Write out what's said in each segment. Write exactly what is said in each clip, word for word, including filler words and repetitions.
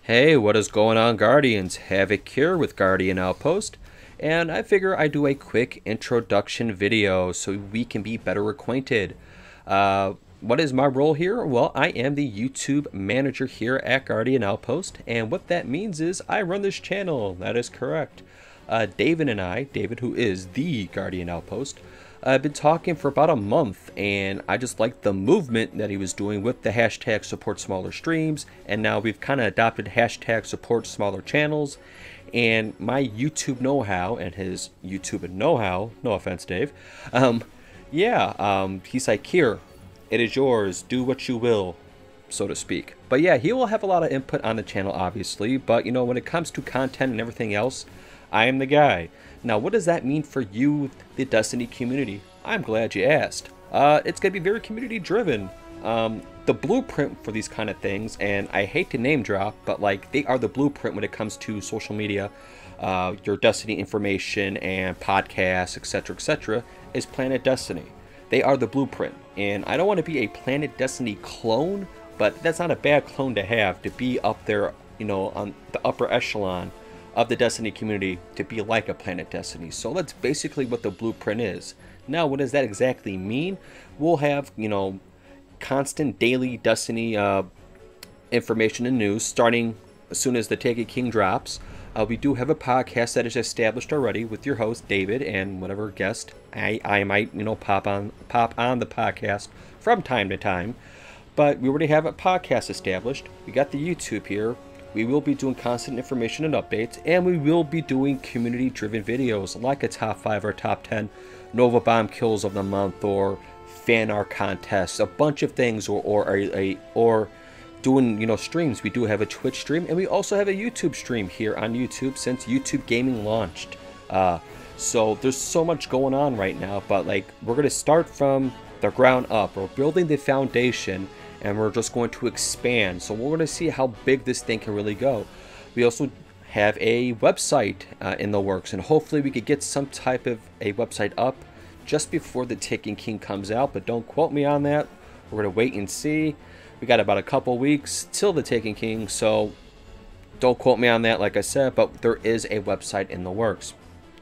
Hey, what is going on, Guardians? Havoc here with Guardian Outpost, and I figure I do a quick introduction video so we can be better acquainted. Uh, what is my role here? Well, I am the YouTube manager here at Guardian Outpost, and what that means is I run this channel. That is correct. Uh, David and I, David, who is the Guardian Outpost, I've been talking for about a month, and I just liked the movement that he was doing with the hashtag support smaller streams, and now we've kind of adopted hashtag support smaller channels. And my YouTube know-how and his YouTube know-how, no offense, Dave, um, yeah, um, he's like, here, it is yours, do what you will, so to speak. But yeah, he will have a lot of input on the channel, obviously, but you know, when it comes to content and everything else, I am the guy. Now, what does that mean for you, the Destiny community? I'm glad you asked. Uh, it's going to be very community driven. Um, the blueprint for these kind of things, and I hate to name drop, but like they are the blueprint when it comes to social media, uh, your Destiny information and podcasts, et cetera, et cetera, is Planet Destiny. They are the blueprint, and I don't want to be a Planet Destiny clone, but that's not a bad clone to have, to be up there, you know, on the upper echelon of the Destiny community, to be like a Planet Destiny. So that's basically what the blueprint is. Now, what does that exactly mean? We'll have, you know, constant daily Destiny uh, information and news starting as soon as the Taken King drops. Uh, we do have a podcast that is established already with your host David and whatever guest I, I might, you know, pop on pop on the podcast from time to time. But we already have a podcast established. We got the YouTube here. We will be doing constant information and updates, and we will be doing community-driven videos like a top five or top ten Nova Bomb kills of the month, or fan art contests, a bunch of things, or or a, a or doing, you know, streams. We do have a Twitch stream, and we also have a YouTube stream here on YouTube since YouTube Gaming launched. Uh, so there's so much going on right now, but like we're gonna start from the ground up. We're building the foundation, and we're just going to expand. So we're going to see how big this thing can really go. We also have a website uh, in the works, and hopefully we could get some type of a website up just before the Taken King comes out, but don't quote me on that. We're going to wait and see. We got about a couple weeks till the Taken King, so don't quote me on that, like I said, but there is a website in the works.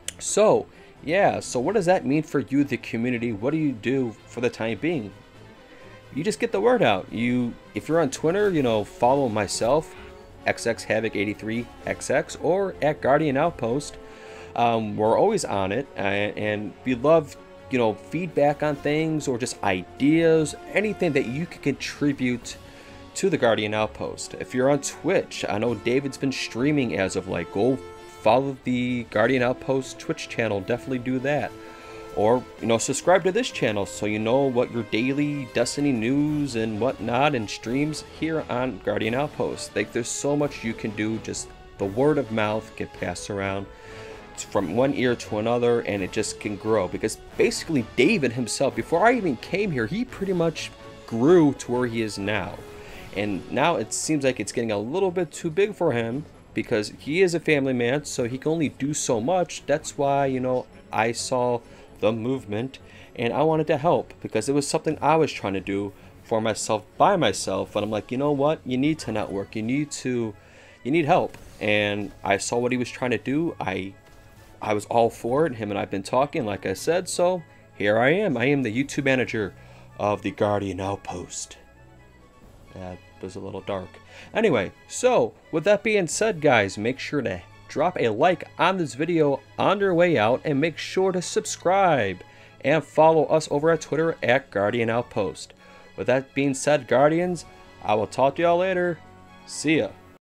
So yeah, so what does that mean for you, the community? What do you do for the time being? You just get the word out. You, if you're on Twitter, you know, follow myself, X X Havoc eighty-three X X, or at Guardian Outpost. Um, we're always on it, and, and we love, you know, feedback on things or just ideas, anything that you can contribute to the Guardian Outpost. If you're on Twitch, I know David's been streaming as of like, go follow the Guardian Outpost Twitch channel. Definitely do that. Or, you know, subscribe to this channel so you know what your daily Destiny news and whatnot and streams here on Guardian Outpost. Like, there's so much you can do. Just the word of mouth get passed around from one ear to another, and it just can grow. Because basically, David himself, before I even came here, he pretty much grew to where he is now. And now it seems like it's getting a little bit too big for him because he is a family man, so he can only do so much. That's why, you know, I saw the movement, and I wanted to help because it was something I was trying to do for myself by myself. And I'm like, you know what, you need to network, you need to you need help. And I saw what he was trying to do. I I was all for it. Him and I've been talking, like I said, so here I am. I am the YouTube manager of the Guardian Outpost. That was a little dark. Anyway, so with that being said, guys, make sure to drop a like on this video on your way out, and make sure to subscribe and follow us over at Twitter at Guardian Outpost. With that being said, Guardians, I will talk to y'all later. See ya.